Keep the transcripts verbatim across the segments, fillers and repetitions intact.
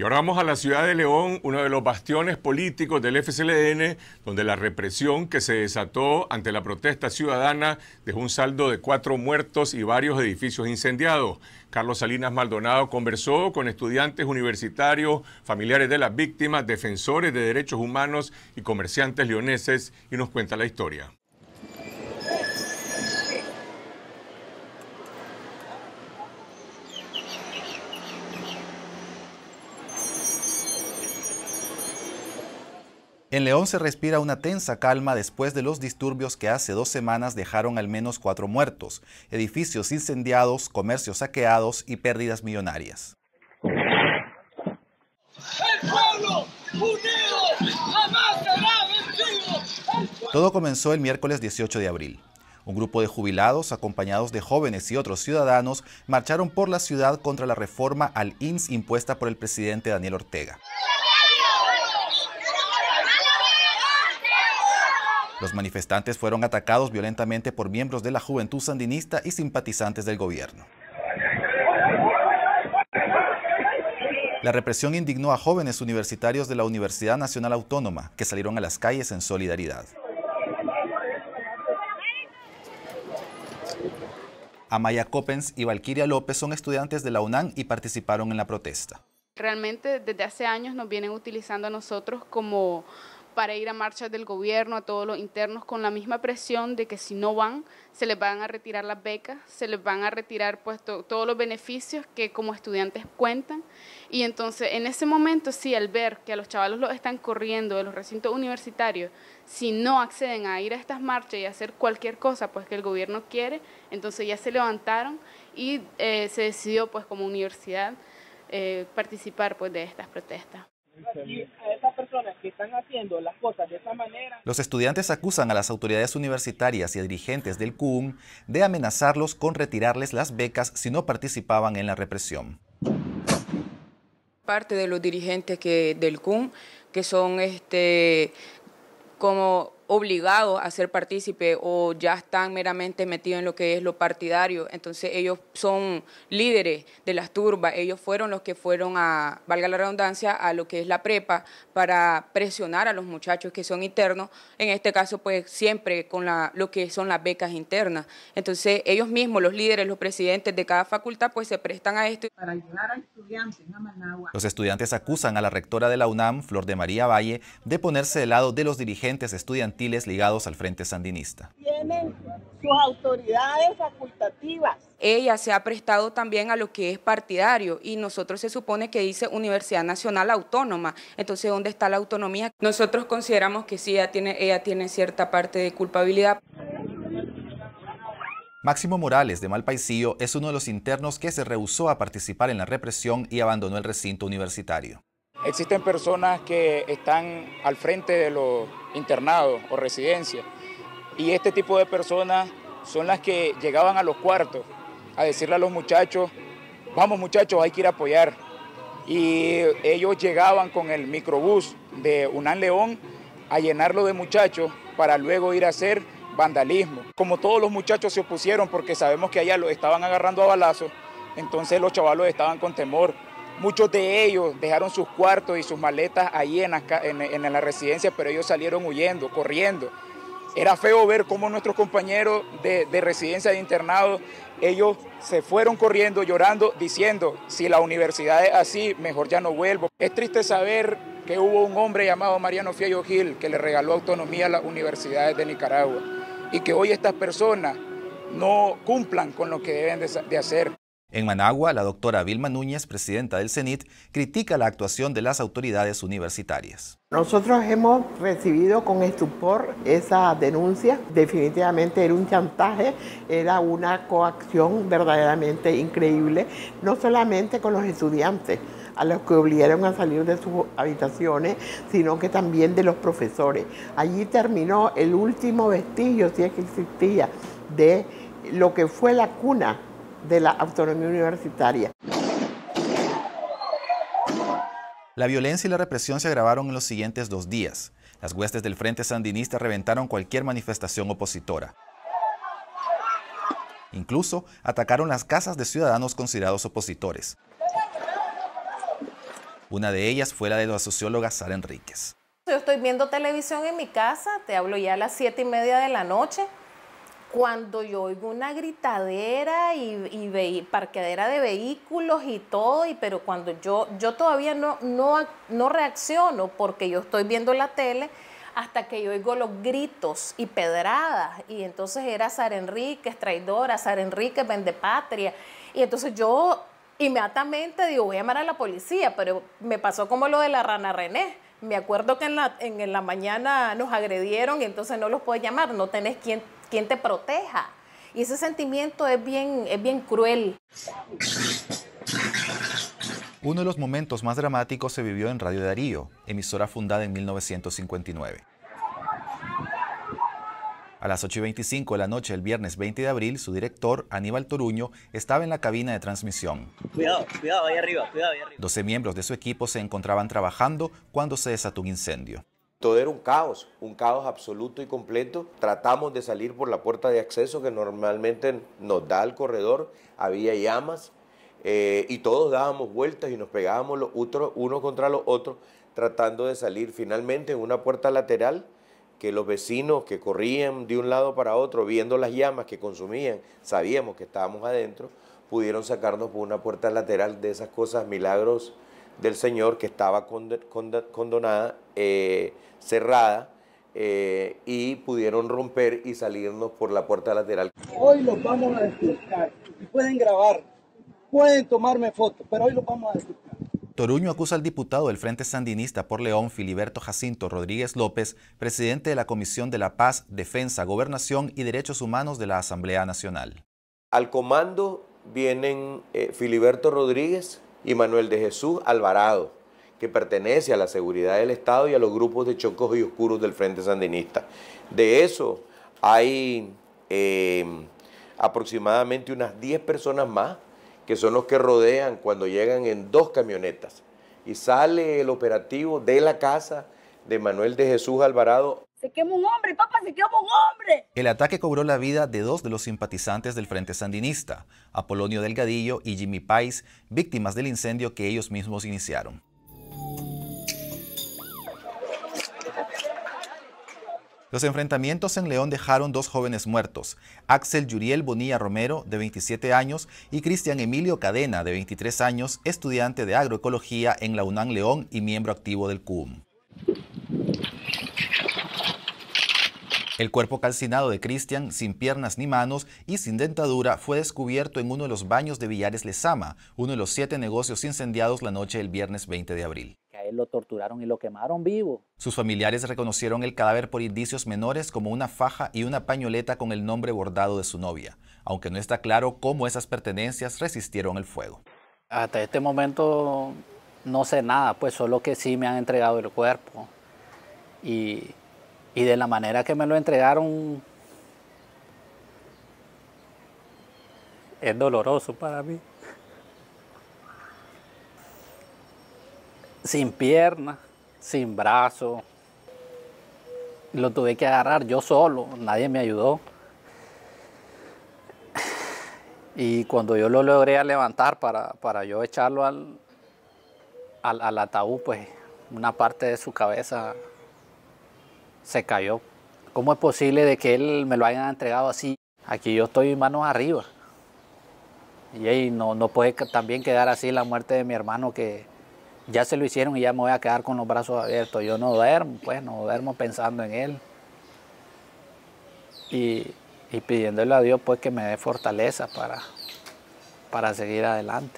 ahora vamos a la ciudad de León, uno de los bastiones políticos del F C L N, donde la represión que se desató ante la protesta ciudadana dejó un saldo de cuatro muertos y varios edificios incendiados. Carlos Salinas Maldonado conversó con estudiantes universitarios, familiares de las víctimas, defensores de derechos humanos y comerciantes leoneses y nos cuenta la historia. En León se respira una tensa calma después de los disturbios que hace dos semanas dejaron al menos cuatro muertos, edificios incendiados, comercios saqueados y pérdidas millonarias. El pueblo unido jamás será vencido. Todo comenzó el miércoles dieciocho de abril. Un grupo de jubilados, acompañados de jóvenes y otros ciudadanos, marcharon por la ciudad contra la reforma al I N S S impuesta por el presidente Daniel Ortega. Los manifestantes fueron atacados violentamente por miembros de la Juventud Sandinista y simpatizantes del gobierno. La represión indignó a jóvenes universitarios de la Universidad Nacional Autónoma, que salieron a las calles en solidaridad. Amaya Coppens y Valquiria López son estudiantes de la UNAM y participaron en la protesta. Realmente desde hace años nos vienen utilizando a nosotros como para ir a marchas del gobierno, a todos los internos, con la misma presión de que si no van, se les van a retirar las becas, se les van a retirar pues, to todos los beneficios que como estudiantes cuentan. Y entonces, en ese momento, sí, al ver que a los chavalos los están corriendo de los recintos universitarios, si no acceden a ir a estas marchas y a hacer cualquier cosa pues, que el gobierno quiere, entonces ya se levantaron y eh, se decidió pues, como universidad eh, participar pues, de estas protestas. Y a esas personas que están haciendo las cosas de esa manera. Los estudiantes acusan a las autoridades universitarias y a dirigentes del C U N de amenazarlos con retirarles las becas si no participaban en la represión. Parte de los dirigentes que, del C U N, que son este, como obligados a ser partícipe o ya están meramente metidos en lo que es lo partidario, entonces ellos son líderes de las turbas, ellos fueron los que fueron a, valga la redundancia, a lo que es la prepa para presionar a los muchachos que son internos, en este caso pues siempre con la, lo que son las becas internas, entonces ellos mismos, los líderes, los presidentes de cada facultad pues se prestan a esto. Para ayudar a estudiantes a Managua. Los estudiantes acusan a la rectora de la UNAM, Flor de María Valle, de ponerse del lado de los dirigentes estudiantiles ligados al Frente Sandinista. Tienen sus autoridades facultativas. Ella se ha prestado también a lo que es partidario y nosotros se supone que dice Universidad Nacional Autónoma. Entonces, ¿dónde está la autonomía? Nosotros consideramos que sí, ella tiene, ella tiene cierta parte de culpabilidad. Máximo Morales, de Malpaisillo, es uno de los internos que se rehusó a participar en la represión y abandonó el recinto universitario. Existen personas que están al frente de los internados o residencias y este tipo de personas son las que llegaban a los cuartos a decirle a los muchachos, vamos muchachos, hay que ir a apoyar. Y ellos llegaban con el microbús de UNAM León a llenarlo de muchachos para luego ir a hacer vandalismo. Como todos los muchachos se opusieron porque sabemos que allá los estaban agarrando a balazos, entonces los chavalos estaban con temor. Muchos de ellos dejaron sus cuartos y sus maletas ahí en la, en, en la residencia, pero ellos salieron huyendo, corriendo. Era feo ver cómo nuestros compañeros de, de residencia de internado, ellos se fueron corriendo, llorando, diciendo, si la universidad es así, mejor ya no vuelvo. Es triste saber que hubo un hombre llamado Mariano Fiallo Gil que le regaló autonomía a las universidades de Nicaragua y que hoy estas personas no cumplan con lo que deben de, de hacer. En Managua, la doctora Vilma Núñez, presidenta del CENIT, critica la actuación de las autoridades universitarias. Nosotros hemos recibido con estupor esa denuncia. Definitivamente era un chantaje, era una coacción verdaderamente increíble, no solamente con los estudiantes, a los que obligaron a salir de sus habitaciones, sino que también de los profesores. Allí terminó el último vestigio, si es que existía, de lo que fue la cuna de la autonomía universitaria. La violencia y la represión se agravaron en los siguientes dos días. Las huestes del Frente Sandinista reventaron cualquier manifestación opositora. Incluso atacaron las casas de ciudadanos considerados opositores. Una de ellas fue la de la socióloga Sara Enríquez. Yo estoy viendo televisión en mi casa, te hablo ya a las siete y media de la noche, cuando yo oigo una gritadera y, y ve, parqueadera de vehículos y todo, y, pero cuando yo, yo todavía no, no, no reacciono porque yo estoy viendo la tele hasta que yo oigo los gritos y pedradas, y entonces era Sara Enríquez, traidora, Sara Enríquez, vendepatria, y entonces yo inmediatamente digo, voy a llamar a la policía, pero me pasó como lo de la rana René. Me acuerdo que en la, en, en la mañana nos agredieron y entonces no los puedes llamar, no tenés quien, quien te proteja. Y ese sentimiento es bien, es bien cruel. Uno de los momentos más dramáticos se vivió en Radio Darío, emisora fundada en mil novecientos cincuenta y nueve. A las ocho y veinticinco de la noche del viernes veinte de abril, su director, Aníbal Toruño, estaba en la cabina de transmisión. Cuidado, cuidado, ahí arriba, cuidado, ahí arriba. doce miembros de su equipo se encontraban trabajando cuando se desató un incendio. Todo era un caos, un caos absoluto y completo. Tratamos de salir por la puerta de acceso que normalmente nos da al corredor. Había llamas eh, y todos dábamos vueltas y nos pegábamos los otros, unos contra los otros tratando de salir. Finalmente en una puerta lateral, que los vecinos que corrían de un lado para otro, viendo las llamas que consumían, sabíamos que estábamos adentro, pudieron sacarnos por una puerta lateral de esas cosas, milagros del Señor, que estaba condonada, eh, cerrada, eh, y pudieron romper y salirnos por la puerta lateral. Hoy los vamos a descubrir, y pueden grabar, pueden tomarme fotos, pero hoy los vamos a descubrir. Toruño acusa al diputado del Frente Sandinista por León, Filiberto Jacinto Rodríguez López, presidente de la Comisión de la Paz, Defensa, Gobernación y Derechos Humanos de la Asamblea Nacional. Al comando vienen eh, Filiberto Rodríguez y Manuel de Jesús Alvarado, que pertenece a la seguridad del Estado y a los grupos de chocos y oscuros del Frente Sandinista. De eso hay eh, aproximadamente unas diez personas más, que son los que rodean cuando llegan en dos camionetas. Y sale el operativo de la casa de Manuel de Jesús Alvarado. Se quema un hombre, papá, se quema un hombre. El ataque cobró la vida de dos de los simpatizantes del Frente Sandinista, Apolonio Delgadillo y Jimmy Páez, víctimas del incendio que ellos mismos iniciaron. Los enfrentamientos en León dejaron dos jóvenes muertos, Axel Yuriel Bonilla Romero, de veintisiete años, y Cristian Emilio Cadena, de veintitrés años, estudiante de agroecología en la UNAM León y miembro activo del C U M. El cuerpo calcinado de Cristian, sin piernas ni manos y sin dentadura, fue descubierto en uno de los baños de Villares Lezama, uno de los siete negocios incendiados la noche del viernes veinte de abril. A él lo torturaron y lo quemaron vivo. Sus familiares reconocieron el cadáver por indicios menores como una faja y una pañoleta con el nombre bordado de su novia, aunque no está claro cómo esas pertenencias resistieron el fuego. Hasta este momento no sé nada, pues solo que sí me han entregado el cuerpo. Y, y de la manera que me lo entregaron es doloroso para mí. Sin pierna, sin brazo. Lo tuve que agarrar yo solo, nadie me ayudó. Y cuando yo lo logré levantar para, para yo echarlo al, al, al ataúd, pues una parte de su cabeza se cayó. ¿Cómo es posible de que él me lo hayan entregado así? Aquí yo estoy manos arriba. Y hey, no, no puede también quedar así la muerte de mi hermano, que ya se lo hicieron y ya me voy a quedar con los brazos abiertos. Yo no duermo, pues no duermo pensando en él. Y, y pidiéndole a Dios pues que me dé fortaleza para, para seguir adelante.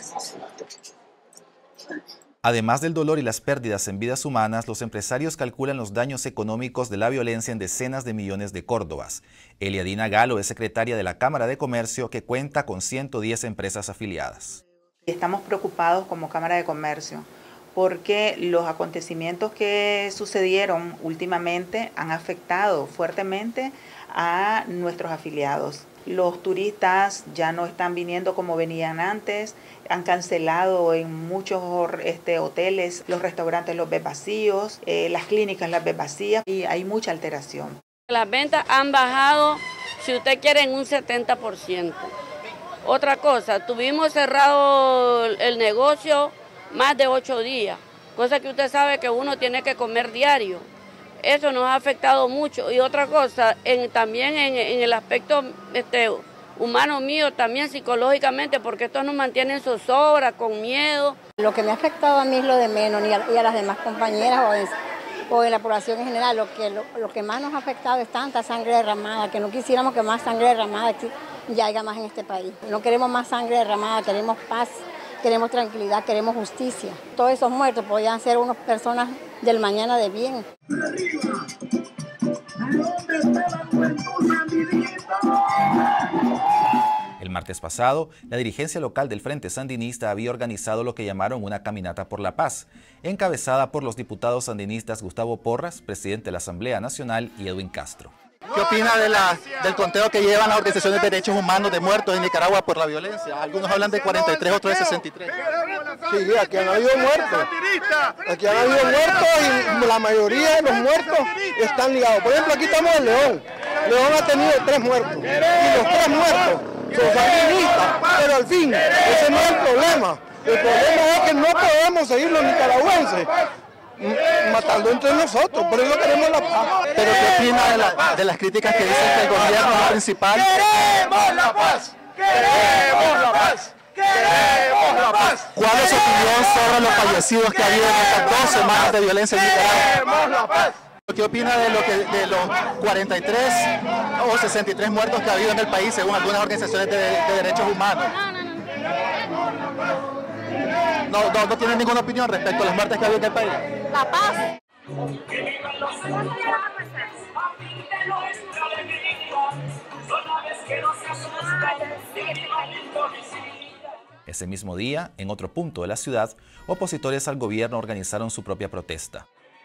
Además del dolor y las pérdidas en vidas humanas, los empresarios calculan los daños económicos de la violencia en decenas de millones de córdobas. Eliadina Galo es secretaria de la Cámara de Comercio, que cuenta con ciento diez empresas afiliadas. Estamos preocupados como Cámara de Comercio porque los acontecimientos que sucedieron últimamente han afectado fuertemente a nuestros afiliados. Los turistas ya no están viniendo como venían antes, han cancelado en muchos este, hoteles, los restaurantes los ves vacíos, eh, las clínicas las ves vacías y hay mucha alteración. Las ventas han bajado, si usted quiere, en un setenta por ciento. Otra cosa, tuvimos cerrado el negocio más de ocho días, cosa que usted sabe que uno tiene que comer diario. Eso nos ha afectado mucho. Y otra cosa, en, también en, en el aspecto este, humano mío, también psicológicamente, porque esto nos mantiene en zozobra, con miedo. Lo que me ha afectado a mí es lo de menos, y a, y a las demás compañeras o en, o en la población en general. Lo que, lo, lo que más nos ha afectado es tanta sangre derramada, que no quisiéramos que más sangre derramada ya haya más en este país. No queremos más sangre derramada, queremos paz, queremos tranquilidad, queremos justicia. Todos esos muertos podían ser unas personas del mañana de bien. El martes pasado, la dirigencia local del Frente Sandinista había organizado lo que llamaron una caminata por la paz, encabezada por los diputados sandinistas Gustavo Porras, presidente de la Asamblea Nacional, y Edwin Castro. ¿Qué opina de la, del conteo que llevan las organizaciones de derechos humanos de muertos en Nicaragua por la violencia? Algunos hablan de cuarenta y tres, otros de sesenta y tres. Sí, aquí han habido muertos. Aquí han habido muertos y la mayoría de los muertos están ligados. Por ejemplo, aquí estamos en León. León ha tenido tres muertos. Y los tres muertos son sandinistas. Pero al fin, ese no es el problema. El problema es que no podemos seguir los nicaragüenses matando entre nosotros, por eso queremos la paz. ¿Pero qué opina de, la, de las críticas que dicen que el gobierno es principal? ¡Queremos la paz! ¡Queremos la paz! ¡Queremos la paz! ¿Cuál es su opinión sobre los fallecidos que ha habido en estas dos semanas de violencia en Nicaragua? ¡Queremos la paz! ¿Qué opina de, lo que, de los cuarenta y tres o sesenta y tres muertos que ha habido en el país según algunas organizaciones de, de derechos humanos? No, no, no tiene ninguna opinión respecto a las muertes que ha habido en el país. La paz. Ese mismo día, en otro punto de la ciudad, opositores al gobierno organizaron su propia protesta.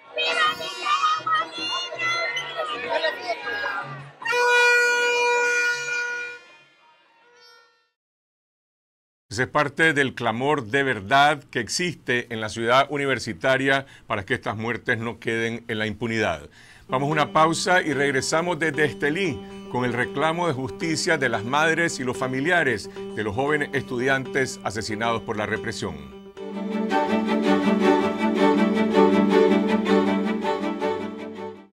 Ese es parte del clamor de verdad que existe en la ciudad universitaria para que estas muertes no queden en la impunidad. Vamos a una pausa y regresamos desde Estelí con el reclamo de justicia de las madres y los familiares de los jóvenes estudiantes asesinados por la represión.